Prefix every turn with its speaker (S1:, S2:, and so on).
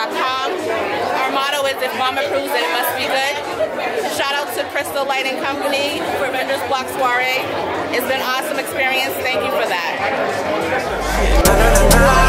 S1: RESFRESHMENTS.com. Our motto is, if mom approves it, it must be good. Shout out to Crystal Lighting Company for Vendors Block Soiree. It's been an awesome experience. Thank you for that.